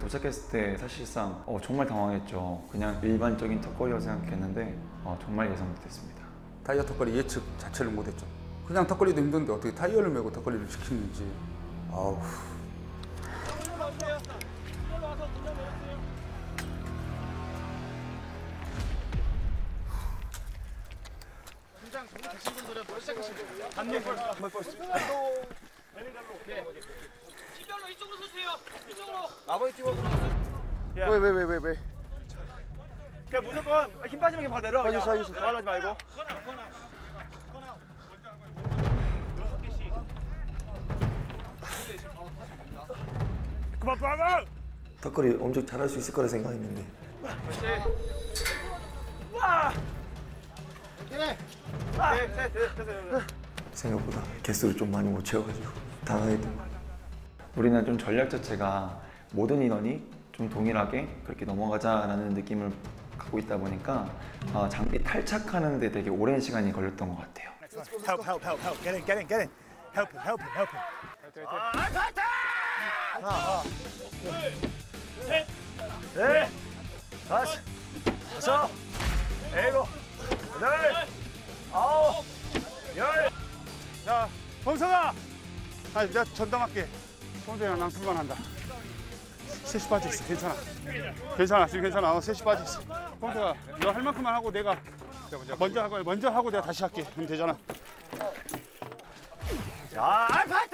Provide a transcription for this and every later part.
도착했을 때 사실상 정말 당황했죠. 그냥 일반적인 턱걸이라고 생각했는데 정말 예상 못했습니다. 타이어 턱걸이 예측 자체를 못했죠. 그냥 턱걸이도 힘든데 어떻게 타이어를 메고 턱걸이를 시키는지. 아우. 긴장 되신 분들은 뭘 시작하시면 단독 벌써 팀별로 이쪽으로 서세요. 이쪽으로. 아버지 찍어. 왜? 그냥 무조건 힘 빠지면 그냥 바로 내려. 알겠어. 말하지 말고. 그만. 턱걸이 엄청 잘할 수 있을 거라 생각했는데 생각보다 개수를 좀 많이 못 채워가지고 당황했던 것 같아요. 우리는 좀 전략 자체가 모든 인원이 좀 동일하게 그렇게 넘어가자라는 느낌을 갖고 있다 보니까 장비 탈착하는 데 되게 오랜 시간이 걸렸던 것 같아요. Help. Get in. Help him. 하나. 네. 다섯. 여섯. 일곱. 여덟. 아홉. 열. 자, 범성아! 내가 전담할게. 범성이랑 난 불만한다. 셋이 빠져있어. 괜찮아. 지금 괜찮아. 셋이 빠져있어. 범성아, 너 할 만큼만 하고 내가 먼저 하고 내가 다시 할게. 그럼 되잖아. 자, 파이팅!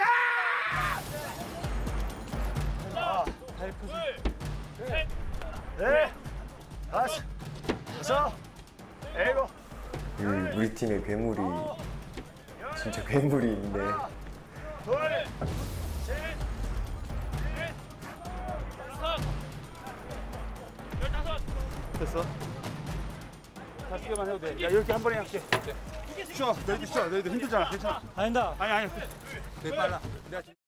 네. 다섯. 여섯. 일곱. 우리 팀의 괴물이 진짜 괴물인데 둘. 셋. 넷. 다섯. 15. 됐어. 다섯 개만 해도 돼. 야, 10개 한 번에 할게. 쉬어. 너희들 쉬어. 너희들 힘들잖아. 괜찮아. 아니다. 아니. 되게 빨라.